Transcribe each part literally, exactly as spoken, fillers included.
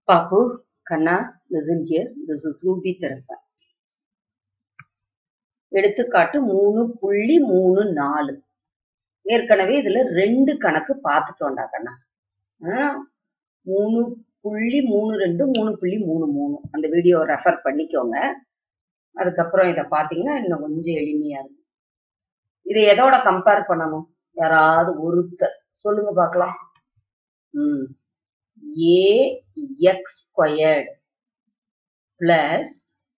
Papu, Kanna, listen here. This is Ruby Teresa. எடுத்துக்காட்டு மூணு புள்ளி மூணு நாலு. ஏற்கனவே இதுல ரெண்டு கணக்கு பார்த்துட்டோம்டா கண்ணா. மூணு புள்ளி மூணு ரெண்டு மூணு புள்ளி மூணு மூணு அந்த வீடியோ ரெஃபர் பண்ணிக்கோங்க. அதுக்கப்புறம் இதை பார்த்தீங்கன்னா இன்னும் கொஞ்சம் எளிமையா இருக்கும். இதை எதோட கம்பேர் பண்ணணும்? யாராவது ஒருத்தர் சொல்லுங்க பார்க்கலாம். ம் A X squared plus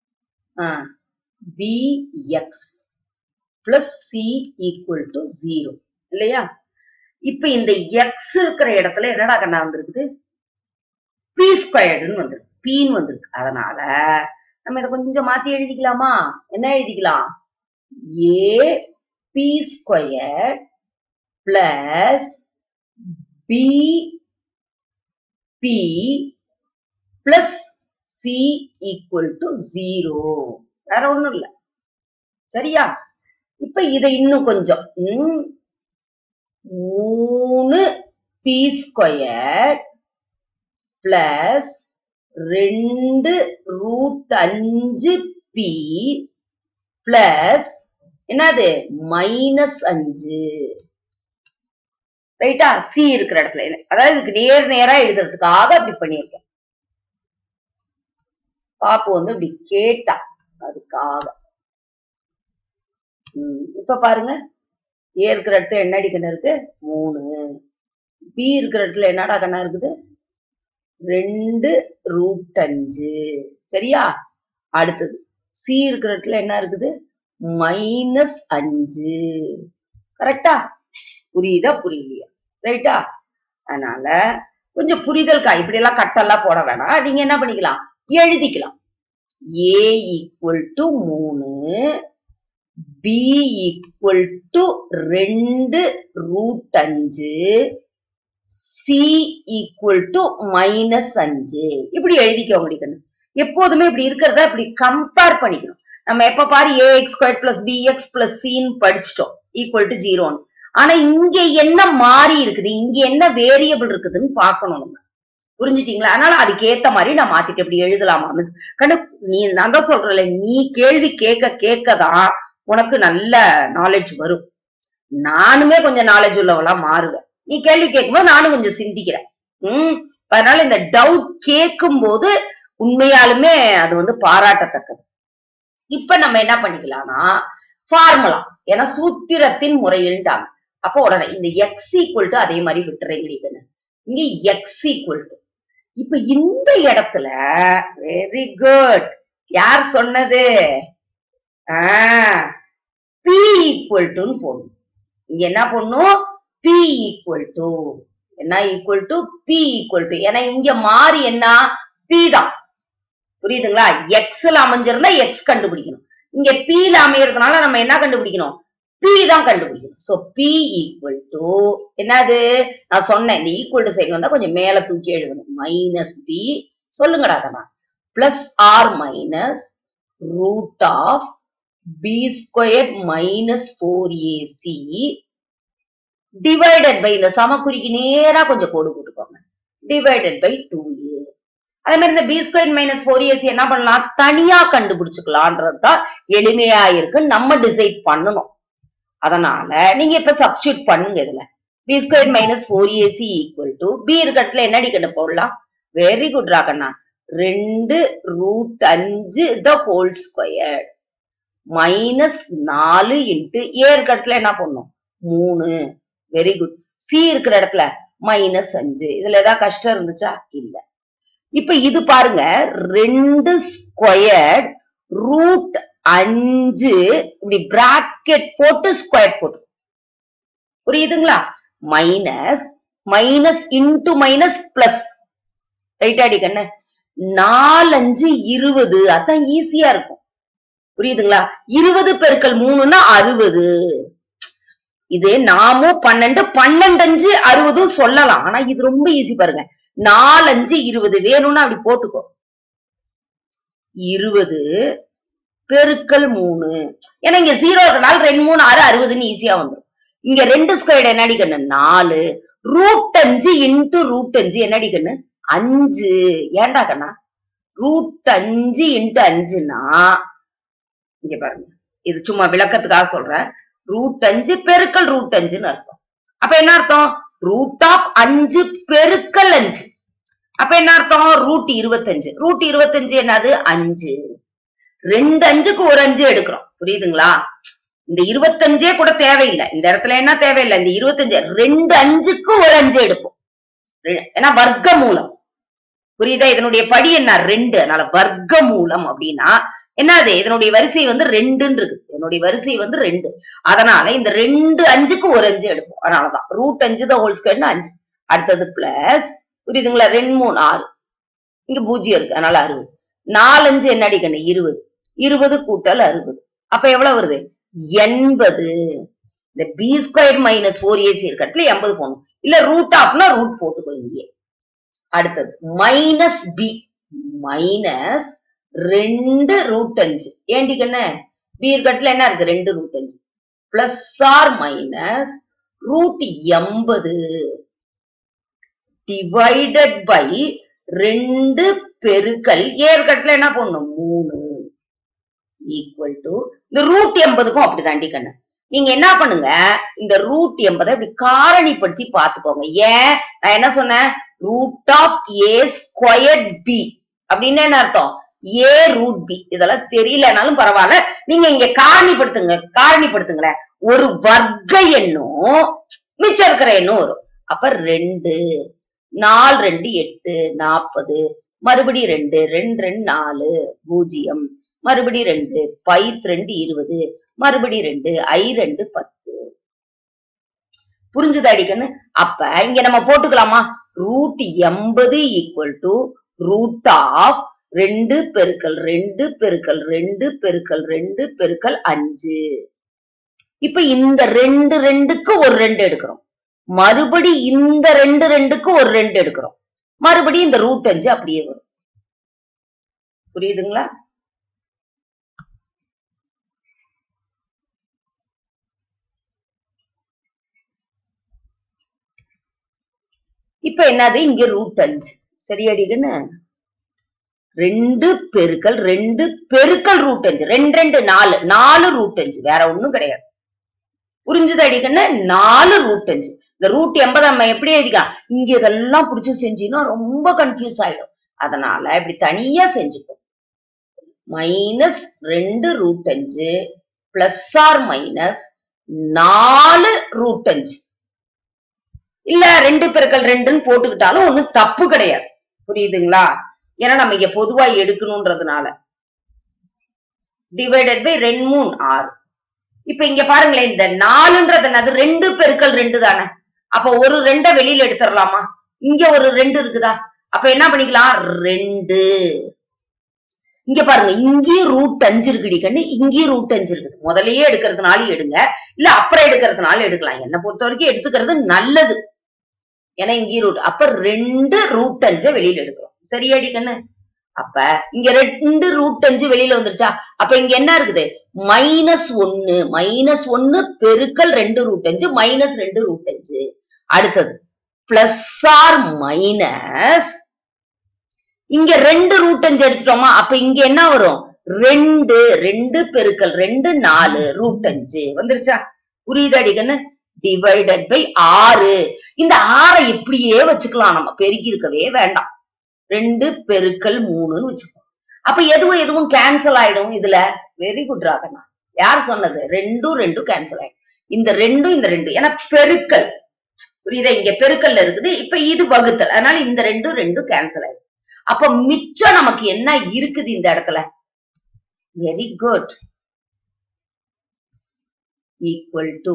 bx plus c equal to zero இல்லையா? இப்ப இந்த x இருக்கிற இடத்துல என்னடா கண்ணா வந்திருக்குது? p ஸ்கொயர்டுன்னு வந்திருக்கு. pன்னு வந்திருக்கு. அதனால நம்ம இதை கொஞ்சம் மாத்தி எழுதிக்கலாமா? என்ன எழுதிக்கலாம்? a p squared plus b p plus c equal to zero. வேற ஒண்ணும் இல்ல. சரியா? இப்ப இதை இன்னும் கொஞ்சம் மூணு பி ஸ்கொயர் பிளஸ் ரெண்டு ரூட் அஞ்சு பி பிளஸ் என்னது மைனஸ் அஞ்சு. ரைட்டா? சி இருக்கிற இடத்துல அதாவது இதுக்கு நேர் நேரா எழுதுறதுக்காக அப்படி பண்ணியிருக்கேன். பாப்பு வந்து அப்படி கேட்டா அதுக்காக. உம் இப்ப பாருங்க, ஏ இருக்கிற இடத்துல என்னடி கண்ணா இருக்கு? மூணு. பி இருக்கிற இடத்துல என்னடா கண்ணா இருக்குது? ரெண்டு ரூட் அஞ்சு. சரியா? அடுத்தது சி இருக்கிற இடத்துல என்ன இருக்குது? மைனஸ் அஞ்சு. கரெக்டா? புரியுதா புரியலையா? ரைட்டா? அதனால கொஞ்சம் புரிதல்கா, இப்படி எல்லாம் கட்டெல்லாம் போட வேணாம். நீங்க என்ன பண்ணிக்கலாம்? எழுதிக்கலாம். A equal to மூணு, B equal to ரெண்டு ரூட் அஞ்சு, C equal to மைனஸ் அஞ்சு. இப்படி எழுதிக்கோங்க முடிக்கணும். எப்போதுமே இப்படி இருக்கிறத இப்படி கம்பேர் பண்ணிக்கணும். நம்ம எப்ப பாரு ax square plus bx plus cன்னு படிச்சுட்டோம் ஈக்குவல் டு ஜீரோன்னு. ஆனா இங்க என்ன மாறி இருக்குது, இங்க என்ன வேரியபிள் இருக்குதுன்னு பாக்கணும் நம்ம. புரிஞ்சுட்டீங்களா? அதனால அதுக்கு ஏத்த மாதிரி நான் மாத்திட்டு எப்படி எழுதலாமா மிஸ் கண்ணு? நீ நான் தான் சொல்றேன்ல, நீ கேள்வி கேட்க கேட்கதான் உனக்கு நல்ல நாலேஜ் வரும். நானுமே கொஞ்சம் நாலேஜ் உள்ளவளா மாறுவேன். நீ கேள்வி கேட்கும்போது நானும் கொஞ்சம் சிந்திக்கிறேன். உம் அதனால இந்த டவுட் கேட்கும் போது உண்மையாலுமே அது வந்து பாராட்டத்தக்கது. இப்ப நம்ம என்ன பண்ணிக்கலாம்னா ஃபார்முலா, ஏன்னா சூத்திரத்தின் முறையில்ட்டாங்க. அப்போ உடனே இந்த எக்ஸ் ஈக்குவல் டு அதே மாதிரி விட்டுறீங்க. இங்க எக்ஸ் ஈக்குவல் டு இப்ப இந்த இடத்துல வெரி குட், யார் சொன்னது? பி ஈக்குவல் டுன்னு போடணும். இங்க என்ன பண்ணும்? பி ஈக்குவல் டு என்ன equal to B equal to. ஏன்னா இங்க மாறி என்ன? பி தான். புரியுதுங்களா? எக்ஸ்ல அமைஞ்சிருந்தா எக்ஸ் கண்டுபிடிக்கணும். இங்க பில அமையறதுனால நம்ம என்ன கண்டுபிடிக்கணும்? பி தான் கண்டுபிடிக்கணும். சோ பி ஈக்குவல் டு என்னது? நான் சொன்னேன் இந்த ஈக்குவல் டு சைடு வந்தா கொஞ்சம் மேல தூக்கி எழுதணும். மைனஸ் பி சொல்லுங்கடா கண்ணா plus or minus root of B square minus four A C divided by, இந்த சமக்குறிக்கு நேரா கொஞ்சம் கோடு போட்டுக்கோங்க, டிவைடட் பை டூ ஏ. அதே மாதிரி இந்த B square minus four A C என்ன பண்ணலாம்? தனியா கண்டுபிடிச்சுக்கலான்றதுதான் எளிமையா இருக்கு. நம்ம டிசைட் பண்ணணும். அதனால நீங்க இப்ப சப்ஸ்டியூட் பண்ணுங்க. இதுல b square minus four A C equal to B இருக்கட்டுல என்னடி கண்டு போடலாம்? வெரி குட் ராகண்ணா, ரெண்டு ரூட் அஞ்சு த ஹோல் ஸ்கொயர் மைனஸ் நாலு இன்ட்டு ஏ இருக்கட்டுல என்ன பண்ணும்? மூணு. Very good. சி இருக்கிற இடத்துல மைனஸ் அஞ்சு. இதுல ஏதாவது கஷ்டம் இருந்துச்சா? இல்ல. இப்ப இது பாருங்க, ரெண்டு ஸ்கொயர் ரூட் அஞ்சு இப்படி பிராக்கெட் போட்டு ஸ்கொயர் போட்டு, புரியுதுங்களா? Minus minus into minus plus. Right அடி கண்ணு? நாலு அஞ்சு இருபது. அதான் ஈஸியா இருக்கும். புரியுதுங்களா? இருபது பெருக்கல் மூணுன்னா அறுபது. இது நாமும் பன்னெண்டு பன்னெண்டு அஞ்சு அறுபதும் சொல்லலாம். ஆனா இது ரொம்ப ஈஸி பாருங்க. நாலு அஞ்சு இருபது வேணும்னா அப்படி போட்டுக்கோ. இருபது பெருக்கல் மூணு. ஏன்னா இங்க ஜீரோ இருக்கனால ரெண்டு மூணு ஆறு அறுபதுன்னு ஈஸியா வந்துடும். இங்க ரெண்டு ஸ்கொயர்டு என்னடி கண்ணு? நாலு. ரூட் அஞ்சு இன்டு ரூட் அஞ்சு என்னடி கண்ணு? அஞ்சு. ஏண்டா கண்ணா ரூட் அஞ்சு இன்ட்டு அஞ்சுனா இங்க பாருங்க, இது சும்மா விளக்கத்துக்காக சொல்றேன். ரூட் அஞ்சு பெருக்கல் ரூட் அஞ்சுன்னு அர்த்தம். அப்ப என்ன அர்த்தம்? ரூட் ஆஃப் அஞ்சு பெருக்கல் அஞ்சு. அப்ப என்ன அர்த்தம்? ரூட் இருபத்தஞ்சு. ரூட் இருபத்தஞ்சு என்னது? அஞ்சு. ரெண்டு அஞ்சுக்கு ஒரு அஞ்சு எடுக்கிறோம். புரியுதுங்களா? இந்த இருபத்தஞ்சே கூட தேவையில்லை. இந்த இடத்துல என்ன தேவையில்லை? இந்த இருபத்தஞ்சு ரெண்டு அஞ்சுக்கு ஒரு அஞ்சு எடுப்போம். ஏன்னா வர்க்க மூலம். புரியுதா? இதனுடைய படி என்ன? ரெண்டு. அதனால வர்க்க மூலம் அப்படின்னா என்னது? இதனுடைய வரிசை வந்து ரெண்டுன்னு இருக்கு. இதனுடைய வரிசை வந்து ரெண்டு. அதனால இந்த ரெண்டு அஞ்சுக்கு ஒரு அஞ்சு எடுப்போம். அதனாலதான் ரூட் அஞ்சு தான் ஹோல் ஸ்கொயர்னு அஞ்சு. அடுத்தது பிளஸ், புரியுதுங்களா? ரெண்டு மூணு ஆறு. இங்க பூஜ்ஜியம் இருக்கு. அதனால அறுபது. நாலு அஞ்சு என்ன அடிக்கணும்? இருபது. இருபது கூட்டல் அறுபது. அப்ப எவ்வளவு வருது? எண்பது. இந்த B square minus four A C இருக்கிறதுல எண்பது போகணும். இல்ல ரூட் ஆஃப்னா ரூட் போட்டுக்கோ இங்கே. அடுத்தது மைனஸ் பி மைனஸ் ரெண்டு ரூட் அஞ்சு. ஏண்டிக்கண்ணே பி இருக்கிறதுல என்ன இருக்கு? ரெண்டு ரூட் அஞ்சு பிளஸ் ஆர் மைனஸ் ரூட் எண்பது டிவைடட் பை ரெண்டு பெருக்கல் ஏ இருக்கிறதுல என்ன பண்ணணும்? மூணு ஈக்குவல் டு இந்த ரூட் எண்பதுக்கும் அப்படிதாண்டி கண்ணு. நீங்க என்ன பண்ணுங்க, இந்த ரூட் எண்பதை இப்படி காரணிப்படுத்தி பாத்துக்கோங்க. ஏன் நான் என்ன சொன்னேன்? Root of A squared B அப்படின்னு என்ன அர்த்தம்? A root B. இதெல்லாம் தெரியலனாலும் பரவாயில்ல, நீங்க இங்க காரணிப்படுத்துங்க. காரணிப்படுத்துங்களேன். ஒரு வர்க்க எண்ணும் மிச்சம் இருக்கிற எண்ணும் வரும். அப்ப ரெண்டு நாலு ரெண்டு எட்டு நாற்பது, மறுபடி ரெண்டு ரெண்டு ரெண்டு நாலு பூஜ்ஜியம், மறுபடி ரெண்டு பைத் ரெண்டு இருபது, மறுபடி ரெண்டு ஐ ரெண்டு பத்து. புரிஞ்சுதா அடிக்கன்னு? அப்ப இங்க நம்ம போட்டுக்கலாமா? ரூட் எண்பது ஈக்குவல் டு ரூட் ஆஃப் ரெண்டு பெருக்கல் ரெண்டு பெருக்கல் ரெண்டு பெருக்கல் ரெண்டு பெருக்கல் அஞ்சு. இப்ப இந்த ரெண்டு ரெண்டுக்கு ஒரு ரெண்டு எடுக்கிறோம். மறுபடி இந்த ரெண்டு ரெண்டுக்கு ஒரு ரெண்டு எடுக்கிறோம். மறுபடி இந்த ரூட் அஞ்சு அப்படியே வரும். புரியுதுங்களா? இப்ப என்னது? இங்க ரூட் அஞ்சு. சரியாடிக்குன்னு ரெண்டு பெருக்கல் ரெண்டு பெருக்கல் ரூட் அஞ்சு. ரெண்டு ரெண்டு நாலு நாலு ரூட் அஞ்சு. வேற ஒண்ணும் கிடையாது. புரிஞ்சுது அடிக்கன்னு? நாலு ரூட் அஞ்சு. இந்த ரூட் எண்பது நம்ம எப்படி எழுதிக்கலாம்? இங்க இதெல்லாம் பிடிச்சு செஞ்சீங்கன்னா ரொம்ப கன்ஃபியூஸ் ஆயிடும். அதனால இப்படி தனியா செஞ்சுப்போம். மைனஸ் ரெண்டு ரூட் அஞ்சு பிளஸ் ஆர் மைனஸ் நாலு ரூட் அஞ்சு. இல்ல ரெண்டு பெருக்கல் ரெண்டுன்னு போட்டுக்கிட்டாலும் ஒண்ணும் தப்பு கிடையாது. புரியுதுங்களா? ஏன்னா நம்ம இங்க பொதுவா எடுக்கணும்ன்றதுனால டிவைடட் பை ரெண்டு மூணு ஆறு. இப்ப இங்க பாருங்களேன், இந்த நாலுன்றது என்னது? ரெண்டு பெருக்கல் ரெண்டு தானே. அப்ப ஒரு ரெண்ட வெளியில எடுத்துடலாமா? இங்க ஒரு ரெண்டு இருக்குதா? அப்ப என்ன பண்ணிக்கலாம்? ரெண்டு. இங்க பாருங்க, இங்கேயும் ரூட் அஞ்சு இருக்குடி கண்ணு, இங்கேயும் ரூட் அஞ்சு இருக்குது. முதலையே எடுக்கிறதுனாலும் எடுங்க, இல்ல அப்புறம் எடுக்கிறதுனாலும் எடுக்கலாம். என்ன பொறுத்த வரைக்கும் எடுத்துக்கிறது நல்லது. ஏன்னா இங்கேயும் ரூட். அப்ப ரெண்டு ரூட் அஞ்ச வெளியில எடுக்கிறோம். சரியாடி கண்ணு? அப்ப இங்க ரெண்டு ரூட் அஞ்சு வெளியில வந்துருச்சா? அப்ப இங்க என்ன இருக்குது? மைனஸ் ஒன்னு. மைனஸ் ஒன்னு பெருக்கல் ரெண்டு ரூட் அஞ்சு மைனஸ் ரெண்டு ரூட் அஞ்சு. அடுத்தது பிளஸ் ஆர் மைனஸ் இங்க ரெண்டு ரூட் அஞ்சு எடுத்துட்டோமா? அப்ப இங்க என்ன வரும்? ரெண்டு ரெண்டு பெருக்கல் ரெண்டு நாலு ரூட் அஞ்சு வந்துருச்சா? புரியுதாடி கண்ணு? டிவைடட் பை ஆறு. இந்த ஆறை இப்படியே வச்சுக்கலாம், நம்ம பெருக்கி இருக்கவே வேண்டாம். ரெண்டு பெருக்கல் மூணுன்னு வச்சுக்கோம். அப்ப எதுவும் எதுவும் கேன்சல் ஆயிடும் இதுல. வெரி குட் ராகண்ணா. யார் சொன்னது? ரெண்டும் ரெண்டும் கேன்சல் ஆயிடும். இந்த ரெண்டும் இந்த ரெண்டும் ஏன்னா பெருக்கல். புரியுதா? இங்க பெருக்கல்ல இருக்குது. இப்ப இது வகுத்தல். அதனால இந்த ரெண்டும் ரெண்டும் கேன்சல் ஆயிடும். அப்ப மிச்சம் நமக்கு என்ன இருக்குது இந்த இடத்துல? Very good. Equal to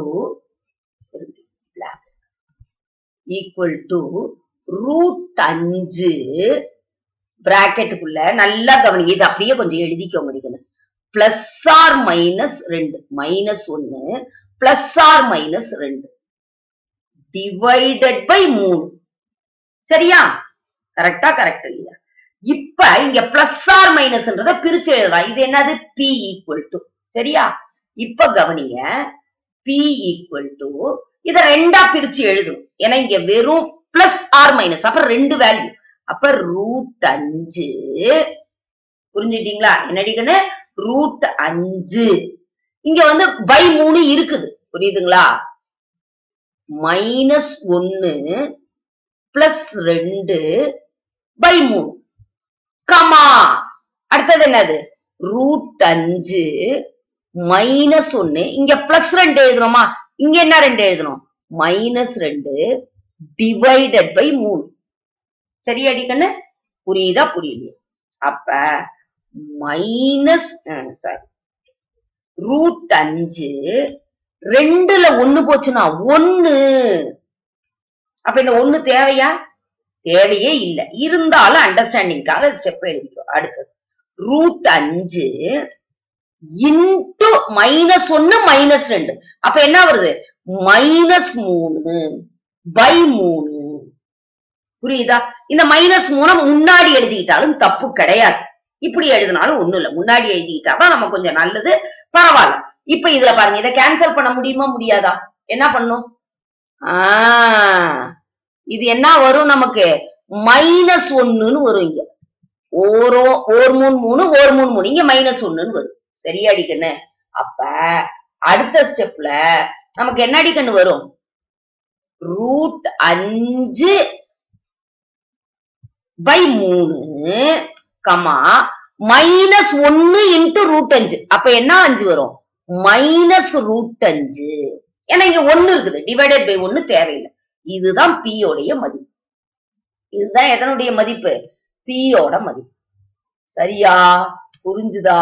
equal to root அஞ்சு பிராக்கெட்டுக்குள்ள நல்லா கவனிங்க. இது அப்படியே கொஞ்சம் எழுதிக்கோங்க. பிளஸ் ஆர் மைனஸ் ரெண்டு மைனஸ் ஒன்னு பிளஸ் ஆர் மைனஸ் ரெண்டு டிவைடட் பை மூணு. சரியா? கரெக்டா? கரெக்ட் இல்லையா? இப்ப இங்க பிளஸ் ஆர் மைனஸ்ன்றத பிரிச்சு எழுதுறோம். இது என்னது? B equal to. சரியா? இப்ப கவனிங்க, பி ஈக்குவல் டு இத ரெண்டா பிரிச்சு எழுதும். ஏன்னா இங்க வெறும் பிளஸ் ஆர் மைனஸ், அப்புறம் ரெண்டு வேல்யூ அப்ப ரூட் அஞ்சு புரிஞ்சுட்டீங்களா? என்னடிக்கன்னு ரூட் அஞ்சு. இங்க வந்து பை மூணு இருக்குது புரியுதுங்களா? மைனஸ் ஒன்னு பிளஸ் ரெண்டு பை மூணு கமா அடுத்தது என்னது ரூட் அஞ்சு மைனஸ் ஒன்னு. இங்க பிளஸ் ரெண்டு எழுதணுமா? இங்க என்ன ரெண்டு எழுதணும்? மைனஸ் ரெண்டு டிவைடட் பை மூணு. சரியா அடிக்கண்ணு? புரியுதா புரியலையா? அப்ப மைனஸ் சாரி ரூட் அஞ்சு ரெண்டுல ஒண்ணு போச்சுன்னா ஒண்ணு. அப்ப இந்த ஒண்ணு தேவையா? தேவையே இல்லை. இருந்தாலும் அண்டர்ஸ்டாண்டிங்காக ஸ்டெப் எழுதிக்கோ. அடுத்தது ரூட் அஞ்சு இன்டு மைனஸ் ஒன்னு மைனஸ் ரெண்டு. அப்ப என்ன வருது? மைனஸ் மூணு பை மூணு. புரியுதா? இந்த மைனஸ் மூணு முன்னாடி எழுதிக்கிட்டாலும் தப்பு கிடையாது. இப்படி எழுதினாலும் ஒண்ணும் இல்ல. முன்னாடி எழுதிக்கிட்டாதான் நம்ம கொஞ்சம் நல்லது. பரவாயில்ல. இப்ப இதுல பாருங்க, இதை கேன்சல் பண்ண முடியுமா முடியாதா? என்ன பண்ணும்? ஆஹ் இது என்ன வரும் நமக்கு? மைனஸ் ஒண்ணுன்னு வரும். இங்க ஓரோ ஓர் மூணு மூணு ஓர் மூணு மூணு இங்க மைனஸ் ஒண்ணுன்னு வரும். சரியா அடிக்கண்ணு? அப்ப அடுத்த ஸ்டெப்ல நமக்கு என்ன அடிக்கண்ணு வரும்? ரூட் அஞ்சு பை மூணு கமா மைனஸ் ஒன்னு இன்டு ரூட் அஞ்சு. அப்ப என்ன அஞ்சு வரும்? மைனஸ் ரூட் அஞ்சு. ஏன்னா இங்க ஒண்ணு இருக்குது. டிவைடட் பை ஒன்னு தேவையில்லை. இதுதான் பி உடைய மதிப்பு. இதுதான் எதனுடைய மதிப்பு? பி யோட மதிப்பு. சரியா? புரிஞ்சுதா?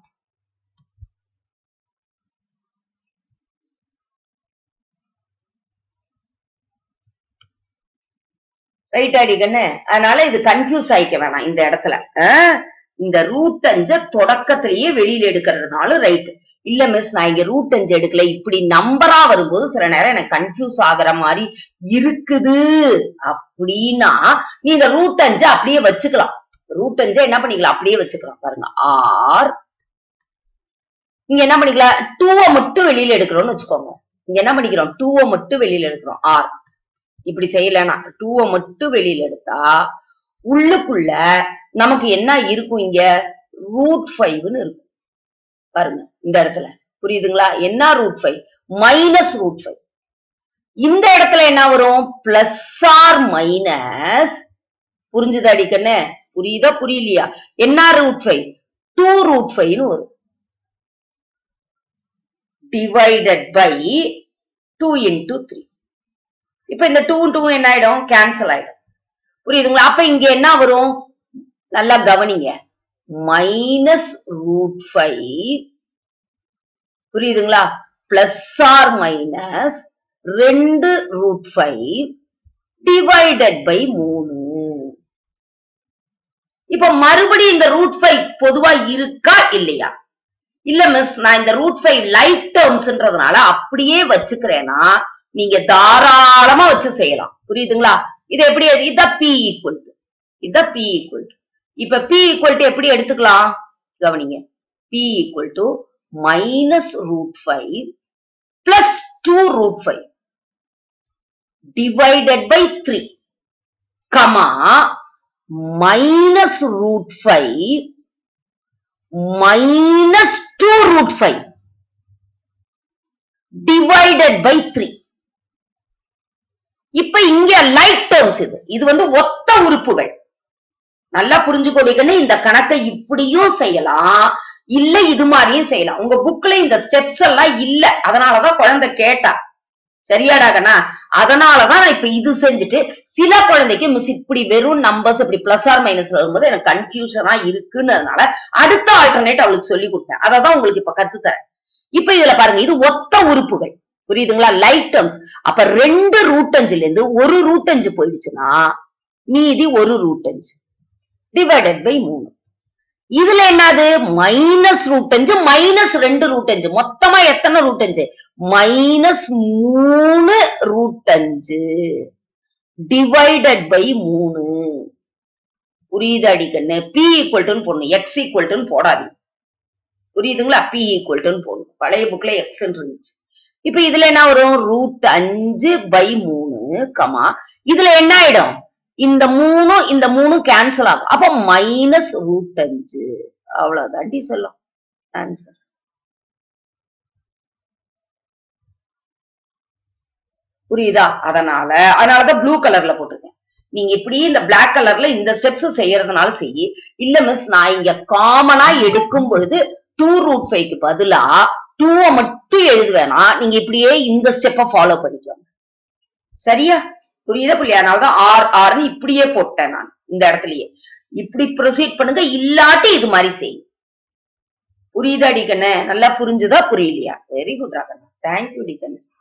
ரைட் அடிக்கண்ணு? அதனால இது கன்ஃபியூஸ் ஆயிக்க வேணாம் இந்த இடத்துல. இந்த ரூட் அஞ்ச தொடக்கத்திலேயே வெளியில எடுக்கிறதுனால ரைட். இல்ல மிஸ் நான் இங்க ரூட் அஞ்சு எடுக்கல, இப்படி நம்பரா வரும்போது சில நேரம் எனக்கு கன்ஃபியூஸ் ஆகுற மாதிரி இருக்குது அப்படின்னா நீங்க ரூட் அஞ்சு அப்படியே வச்சுக்கலாம். ரூட் அஞ்ச என்ன பண்ணிக்கலாம்? அப்படியே வச்சுக்கலாம். பாருங்க, ஆர் இங்க என்ன பண்ணிக்கலாம்? டூவை மட்டும் வெளியில எடுக்கிறோம்னு வச்சுக்கோங்க. இங்க என்ன பண்ணிக்கிறோம்? டூவை மட்டும் வெளியில எடுக்கிறோம். ஆர் இப்படி செய்யலன்னா டூவை மட்டும் வெளியில எடுத்தா உள்ளுக்குள்ள நமக்கு என்ன இருக்கும்? இங்க ரூட் ஃபைவ்னு இருக்கும். பாருங்க இந்த இடத்துல. புரியுதுங்களா? என்ன root five? Minus root five. இந்த இடத்துல என்ன வரும்? Plus or minus. புரிஞ்சுது அடிக்கண்ணே? புரியுதா புரியலையா? என்ன ரூட் ஃபைவ்? டூ ரூட் ஃபைவ்னு வரும். Divided by two into three. இப்ப இந்த டூ டூ என்ன ஆயிடும்? கேன்சல் ஆயிடும். புரியுதுங்களா? அப்ப இங்க என்ன வரும்? நல்லா கவனிங்க. Minus root five. புரியுதுங்களா? பிளஸ் ஆர் மைனஸ் ரெண்டு ரூட் ஃபைவ் டிவைடட் பை மூணு. இப்ப மறுபடியும் இந்த ரூட் ஃபைவ் பொதுவா இருக்கா இல்லையா? இல்ல மிஸ் நான் இந்த ரூட் ஃபைவ் லைக் டேர்ம்ஸ்ன்றதுனால அப்படியே வச்சுக்கிறேன்னா நீங்க தாராளமா வச்சு செய்யலாம். புரியுதுங்களா? இது எப்படி? இதான் பி ஈக்குவல் டு இதான் பி ஈக்குவல் டு. இப்ப பி ஈக்குவல் டு எப்படி எடுத்துக்கலாம்? கவனிங்க. B equal to minus root five plus two root five divided by three comma minus root five minus two root five divided by three. இப்ப இங்க like terms. இது இது வந்து ஒத்த உறுப்புகள். நல்லா புரிஞ்சுக்கொடுக்கணும். இந்த கணக்கை இப்படியும் செய்யலாம், இல்ல இது மாதிரியும் செய்யலாம். உங்க புக்ல இந்த ஸ்டெப்ஸ் எல்லாம் இல்ல, அதனாலதான் குழந்தை கேட்டா. சரியாடாகண்ணா? அதனாலதான் நான் இப்ப இது செஞ்சுட்டு சில குழந்தைக்கு மிஸ் இப்படி வெறும் நம்பர்ஸ் இப்படி பிளஸ் ஆர் மைனஸ் வரும்போது எனக்கு கன்ஃபியூஷனா இருக்குன்னு அடுத்த ஆல்டர்னேட் அவளுக்கு சொல்லி கொடுத்தேன். அததான் உங்களுக்கு இப்ப கத்துத்தரேன். இப்ப இதுல பாருங்க, இது ஒத்த உறுப்புகள். புரியுதுங்களா? Like terms. அப்ப ரெண்டு ரூட் அஞ்சுல இருந்து ஒரு ரூட் அஞ்சு போயிடுச்சுன்னா மீதி ஒரு ரூட் அஞ்சு டிவைடட் பை மூணு. இதுல என்னது? மைனஸ் ரூட் அஞ்சு மைனஸ் ரெண்டு ரூட் அஞ்சு. மொத்தமா எத்தனை ரூட் அஞ்சு? மைனஸ் மூணு ரூட் அஞ்சு டிவைடட் பை மூணு. புரியுது அடிக்கண்ணு? பி ஈக்குவல் டுன்னு போடணும், எக்ஸ் ஈக்குவல் டுன்னு போடாதீங்க. புரியுதுங்களா? பி ஈக்குவல் டுன்னு போடணும். பழைய புக்ல எக்ஸ் இருந்துச்சு. இப்ப இதுல என்ன வரும்? ரூட் அஞ்சு பை மூணு கமா இதுல என்ன ஆயிடும்? இந்த மூணும் இந்த மூணும் கேன்சல் ஆகும். அப்ப மைனஸ் ரூட் அஞ்சு. அவ்வளவுதாண்டி சொல்லும் ஆன்சர். புரியுதா? அதனால அதனாலதான் ப்ளூ கலர்ல போட்டிருக்கேன். நீங்க இப்படி இந்த பிளாக் கலர்ல இந்த ஸ்டெப்ஸ் செய்யறதுனால செய்யி. இல்ல மிஸ் நான் இங்க காமனா எடுக்கும் பொழுது டூ ரூட் ஃபைவ்க்கு பதிலா டூவை மட்டும் எழுதுவேனா நீங்க இப்படியே இந்த ஸ்டெப்பை ஃபாலோ பண்ணிக்கோங்க. சரியா? புரியுதா புள்ளியா? அதனாலதான் ஆர் ஆர்னு இப்படியே போட்டேன் நான் இந்த இடத்துலயே. இப்படி ப்ரொசீட் பண்ணுங்க, இல்லாட்டி இது மாதிரி செய்யும். புரியுதா டிகண்ணு? நல்லா புரிஞ்சுதா புரியலையா? வெரி குட் ராகண்ணா. தேங்க்யூ டிகண்ணு.